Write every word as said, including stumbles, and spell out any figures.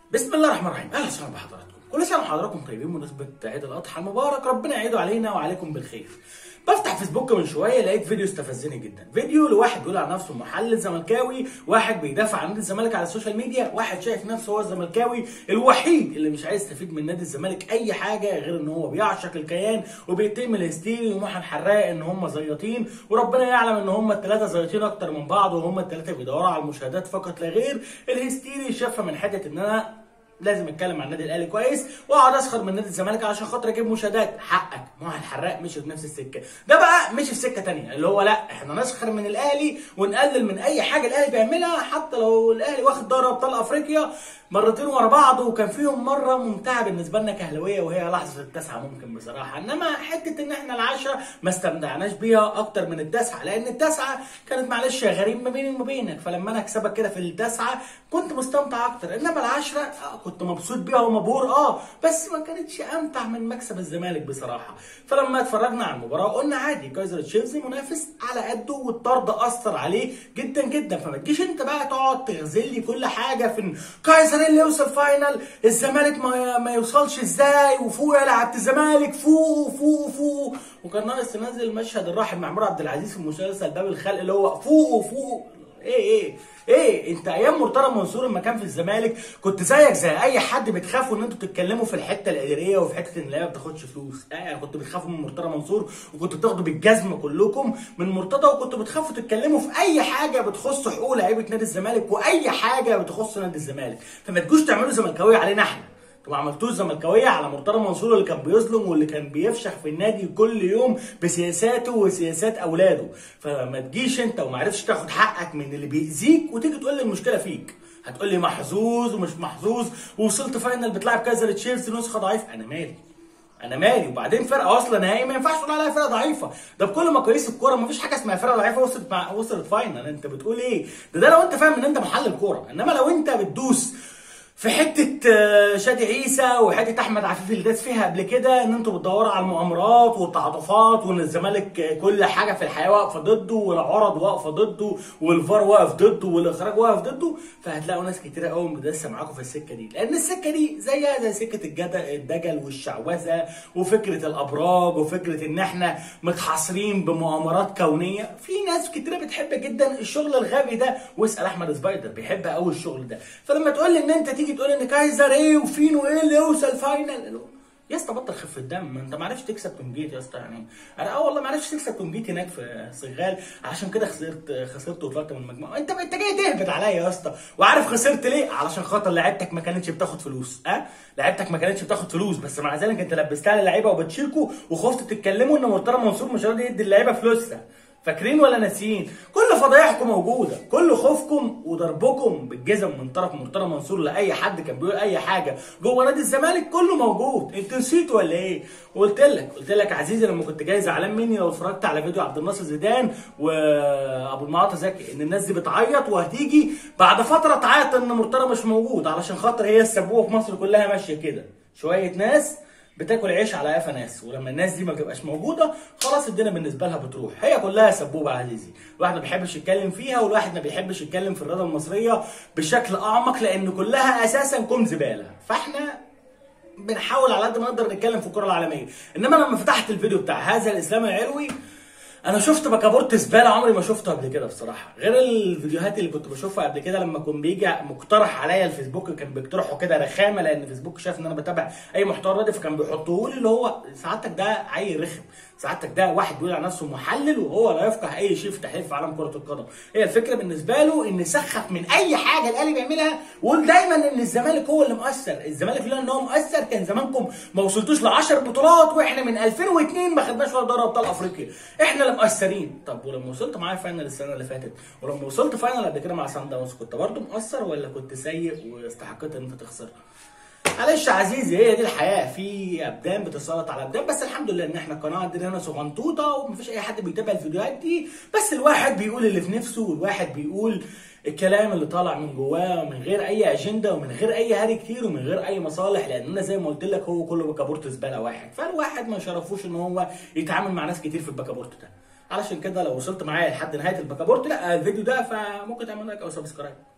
بسم الله الرحمن الرحيم. اهلا وسهلا بحضراتكم. كل سنه وحضراتكم طيبين بمناسبه عيد الاضحى المبارك، ربنا يعيده علينا وعليكم بالخير. بفتح فيسبوك من شويه لقيت فيديو استفزني جدا، فيديو لواحد بيقول على نفسه محلل زملكاوي، واحد بيدافع عن نادي الزمالك على السوشيال ميديا، واحد شايف نفسه هو الزملكاوي الوحيد اللي مش عايز يستفيد من نادي الزمالك اي حاجه غير ان هو بيعشق الكيان وبيتهم الهستيري ومحن حراق ان هم زياطين، وربنا يعلم ان هم الثلاثه زياطين اكتر من بعض، وهم الثلاثه بيدوروا على المشاهدات فقط لا غير. الهستيري شافها من حته ان انا لازم اتكلم عن النادي الاهلي كويس واقعد اسخر من نادي الزمالك عشان خاطر اجيب مشاهدات. حقك، ما هو الحراق مشي في نفس السكه، ده بقى مشي في سكه ثانيه اللي هو لا احنا نسخر من الاهلي ونقلل من اي حاجه الاهلي بيعملها، حتى لو الاهلي واخد دوري ابطال افريقيا مرتين ورا بعض، وكان فيهم مره ممتعه بالنسبه لنا كاهلاويه وهي لحظه التاسعه ممكن بصراحه، انما حته ان احنا العشره ما استمتعناش بيها اكتر من التاسعه، لان التاسعه كانت معلش غريب ما بيني وما بينك، فلما انا اكسبك كده في التاسعه كنت مستمتع اكتر، انما العشره آه كنت مبسوط بيها ومبهور اه بس ما كانتش امتع من مكسب الزمالك بصراحه. فلما اتفرجنا على المباراه قلنا عادي كايزر تشيفز منافس على قده، والطرد اثر عليه جدا جدا، فما تجيش انت بقى تقعد تغزل لي كل حاجه في كايزر اللي يوصل فاينل، الزمالك ما, ما يوصلش ازاي، وفوق يا لعبة الزمالك فوق فوق فوق، وكان ناقص تنزل المشهد الراحل مع عمرو عبد العزيز في مسلسل باب الخلق اللي هو فوق فوق. ايه ايه ايه انت ايام مرتضى منصور لما كان في الزمالك كنت زيك زي اي حد بتخافوا ان انتوا تتكلموا في الحته الاداريه وفي حته ان اللعيبه ما بتاخدش فلوس. اه يعني كنتوا بتخافوا من مرتضى منصور وكنتوا بتاخدوا بالجزمه كلكم من مرتضى، وكنتوا بتخافوا تتكلموا في اي حاجه بتخص حقوق لعيبه نادي الزمالك واي حاجه بتخص نادي الزمالك، فما تجوش تعملوا زملكاويه علينا احنا. ما عملتوش زملكاويه على مرتضى منصور اللي كان بيظلم واللي كان بيفشخ في النادي كل يوم بسياساته وسياسات اولاده، فما تجيش انت وما عرفتش تاخد حقك من اللي بيأذيك وتيجي تقول لي المشكله فيك. هتقول لي محظوظ ومش محظوظ ووصلت فاينل بتلعب كايزر تشيفز نسخه ضعيفه، انا مالي؟ انا مالي؟ وبعدين فرقه واصله نهائي ما ينفعش تقول عليها فرقه ضعيفه، ده بكل مقاييس الكوره ما فيش حاجه اسمها فرقه ضعيفه وصلت مع وصلت فاينل. انت بتقول ايه؟ ده ده لو انت فاهم ان انت محلل كوره، انما لو انت بتدوس في حته شادي عيسى وحته احمد عفيف اللي داس فيها قبل كده ان انتوا بتدوروا على المؤامرات والتعاطفات وان الزمالك كل حاجه في الحياه واقفه ضده والعرض واقفه ضده والفار واقف ضده والاخراج واقف ضده، فهتلاقوا ناس كتيره قوي مدسه معاكم في السكه دي، لان السكه دي زيها زي سكه الدجل والشعوذه وفكره الابراج وفكره ان احنا متحاصرين بمؤامرات كونيه. في ناس كتيره بتحب جدا الشغل الغبي ده، واسال احمد سبايدر بيحب قوي الشغل ده، فلما تقول لي ان انت تيجي تقول ان كايزر ايه وفينو ايه اللي يوصل فاينل، يا اسطى بطل خف الدم، ما انت ما عرفتش تكسب كونجيت يا اسطى، يعني انا اه والله ما عرفتش تكسب كونجيت هناك في صغال عشان كده خسرت خسرت وطلعت من المجموعه. انت انت جاي تهبط عليا يا اسطى، وعارف خسرت ليه؟ علشان خاطر لعيبتك ما كانتش بتاخد فلوس. اه لعيبتك ما كانتش بتاخد فلوس، بس مع ذلك انت لبستها للعيبه وبتشيكوا وخفتوا تتكلموا ان مرتضى منصور مش راضي يدي اللعيبه فلوسها. فاكرين ولا ناسيين؟ كل فضايحكم موجوده، كل خوفكم وضربكم بالجزم من طرف مرتضى منصور لاي حد كان بيقول اي حاجه جوه نادي الزمالك كله موجود. انت نسيت ولا ايه؟ وقلت لك قلت لك عزيزي لما كنت جاي زعلان مني لو اتفرجت على فيديو عبد الناصر زيدان وابو المعاطي زكي ان الناس دي بتعيط وهتيجي بعد فتره تعيط ان مرتضى مش موجود، علشان خاطر هي السبوبه في مصر كلها ماشيه كده، شويه ناس بتاكل عيش على قفا ناس، ولما الناس دي ما بتبقاش موجوده خلاص الدنيا بالنسبه لها بتروح، هي كلها سبوبه عزيزي، الواحد ما بيحبش يتكلم فيها والواحد ما بيحبش يتكلم في الرياضه المصريه بشكل اعمق لان كلها اساسا كوم زباله، فاحنا بنحاول على قد ما نقدر نتكلم في الكره العالميه. انما لما فتحت الفيديو بتاع هذا الاسلام العلوي انا شفت بكابورت زباله عمري ما شفته قبل كده بصراحه، غير الفيديوهات اللي كنت بشوفها قبل كده لما كان بيجي مقترح عليا الفيسبوك كان بيقترحوا كده رخامه، لان الفيسبوك شاف ان انا بتابع اي محتوى رياضي فكان بيحطوه لي اللي هو سعادتك ده عيل رخم، سعادتك ده واحد بيقول على نفسه محلل وهو لا يفقه اي شيء في تحليل في عالم كره القدم. هي الفكره بالنسبه له ان يسخف من اي حاجه الاهلي بيعملها ويقول دايما ان الزمالك هو اللي مؤثر، الزمالك لولا ان هو مؤثر كان زمانكم ما وصلتوش ل عشر بطولات واحنا من ألفين واثنين ما خدناش ولا دوري ابطال افريقيا، احنا اللي مؤثرين. طب ولما وصلت معايا فاينل السنه اللي فاتت ولما وصلت فاينل قبل كده مع سان داونز كنت برضه مؤثر ولا كنت سيء واستحقيت ان انت تخسر؟ معلش يا عزيزي هي دي الحياه، في ابدان بتسلط على ابدان، بس الحمد لله ان احنا القناه عندنا هنا صغنطوطه ومفيش اي حد بيتابع الفيديوهات دي، بس الواحد بيقول اللي في نفسه والواحد بيقول الكلام اللي طالع من جواه من غير اي اجنده ومن غير اي هري كتير ومن غير اي مصالح، لاننا زي ما قلت لك هو كله بكابورت زباله واحد، فالواحد ما يشرفوش ان هو يتعامل مع ناس كتير في البكابورت ده. علشان كده لو وصلت معايا لحد نهايه البكابورت لا الفيديو ده فممكن تعمل لايك او سبسكرايب.